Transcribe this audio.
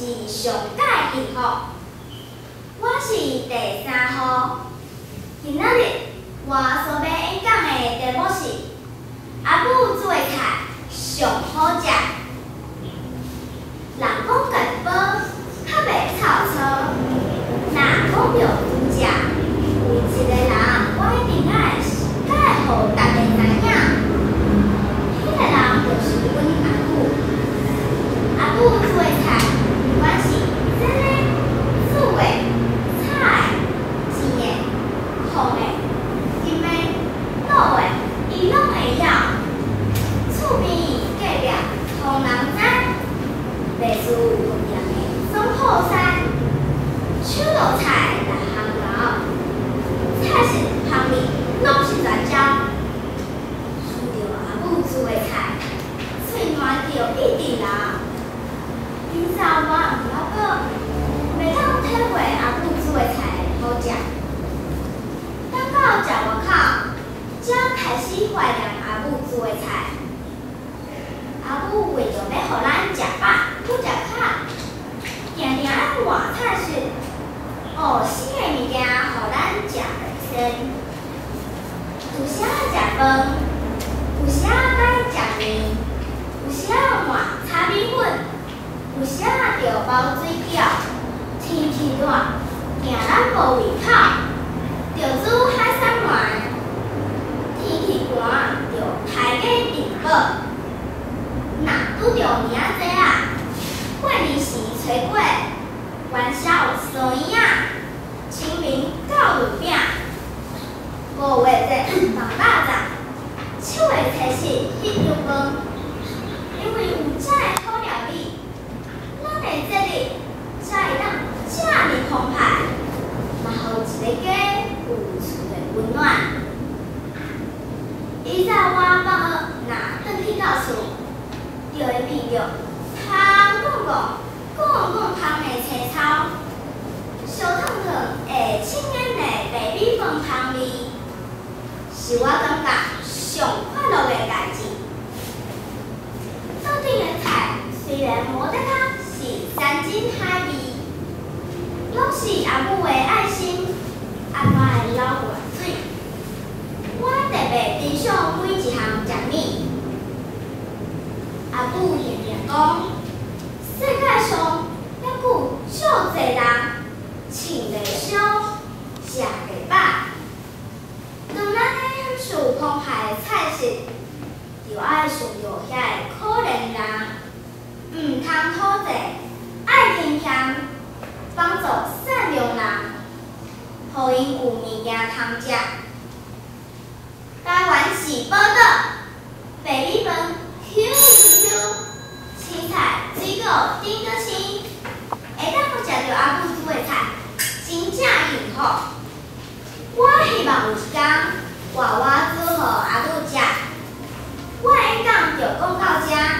是上届幸福。我是第3号。今仔日我所要演讲的题目是阿母做的菜上好食。人讲家己饱，较袂臭臊。若讲着拄食，有一个人我一定爱互大家知影，迄个人就是阮阿母。阿母做的菜，不管是蒸的、煮的、炒的、煎的、烘的、金的、卤的，伊拢会晓。厝边隔壁通人知，袂输有分量的总铺山。手道菜6项熬，菜式香味拢是全招。闻着阿母煮的菜，嘴暖着一直流。今早我毋了过，袂当体会阿母煮的菜好食。等到食外口，才开始怀念阿母煮的菜。阿母为着要互咱食饱不食卡，定定爱换菜式，学新的物件互咱食袂先。有时仔食饭，有时仔该食面，有时仔换炒米粉，有时仔着包水饺。天气热，惊咱无胃口，着煮海产糜。天气寒，着开价订饱。若拄着尔仔济啊，过年时炊粿，元宵烧圆仔，清明饺润饼，5月节放肉粽，手的菜式迄样饭。因为有这的好料理，咱的节日才会当这么澎湃，嘛互一个家有厝的温暖。以前我放学若转去到厝，就会闻着香讲香的青草，烧烫烫的清烟的白米饭香味，是我感觉上快乐的代志。桌顶的菜虽然无得讲是山珍海味，拢是阿母的爱心，安怎会流汗水？我特别珍赏每一项食物。阿母常常讲，世界上还有足侪人穿袂烧，食袂饱。当咱咧享受澎湃的菜式，就爱想着遐个可怜人，毋通讨债，爱坚强，帮助善良人，互因有物件通食。台湾市报道，白米饭 Q， 青菜水果顶个青，会当食着阿母煮的菜，真正幸福。我希望有一天，我煮互阿母食。我的演讲就讲到这。